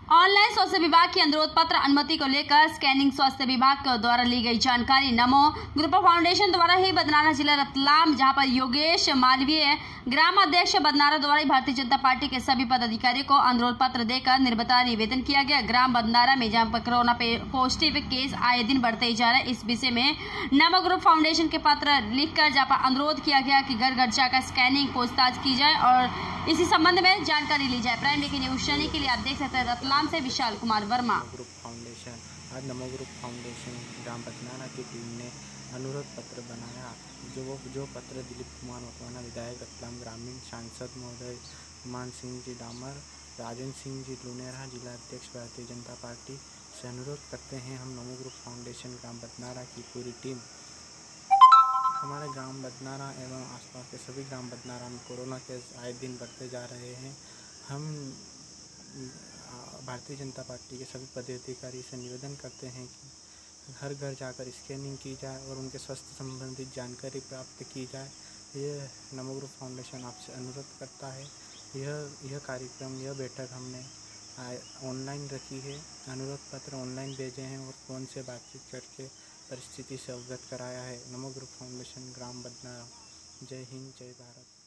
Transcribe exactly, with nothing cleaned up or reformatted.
Online स्वास्थ्य विभाग के अनुरोध पत्र अनुमति को लेकर स्कैनिंग स्वास्थ्य विभाग के द्वारा ली गई जानकारी। नमो ग्रुप फाउंडेशन द्वारा ही बदनारा जिला रतलाम, जहां पर योगेश मालवीय ग्राम अध्यक्ष बदनारा द्वारा भारतीय जनता पार्टी के सभी पदाधिकारियों को अनुरोध पत्र देकर निर्भरता निवेदन किया गया। ग्राम बदनारा में जहां पर कोरोना पॉजिटिव केस आए दिन बढ़ते ही जा रहे, इस विषय में नमो ग्रुप फाउंडेशन के पत्र लिखकर जहां पर अनुरोध किया गया कि घर घर जाकर स्कैनिंग पूछताछ की जाए और इसी संबंध में जानकारी ली जाए। प्राइम वीके न्यूज चैनल के लिए आप देख सकते हैं रतलाम से विशाल कुमार वर्मा। ग्रुप फाउंडेशन आज नमो ग्रुप फाउंडेशन ग्राम बदनारा की टीम ने अनुरोध पत्र बनाया। जो वो जो पत्र दिलीप कुमार मकवाना विधायक रतलाम ग्रामीण सांसद महोदय मान सिंह जी डामर, राजन सिंह जी लुनेरा जिला अध्यक्ष भारतीय जनता पार्टी से अनुरोध करते हैं। हम नमो ग्रुप फाउंडेशन ग्राम बदनारा की पूरी टीम हमारे ग्राम बदनारा एवं आसपास के सभी ग्राम बदनारा में कोरोना केस आए दिन बढ़ते जा रहे हैं। हम भारतीय जनता पार्टी के सभी पदाधिकारी से निवेदन करते हैं कि घर घर जाकर स्कैनिंग की जाए और उनके स्वास्थ्य संबंधित जानकारी प्राप्त की जाए। यह नमो ग्रुप फाउंडेशन आपसे अनुरोध करता है। यह यह कार्यक्रम यह बैठक हमने ऑनलाइन रखी है। अनुरोध पत्र ऑनलाइन भेजे हैं और फ़ोन से बातचीत करके परिस्थिति से अवगत कराया है। नमो ग्रुप फाउंडेशन ग्राम बदनारा। जय हिंद, जय भारत।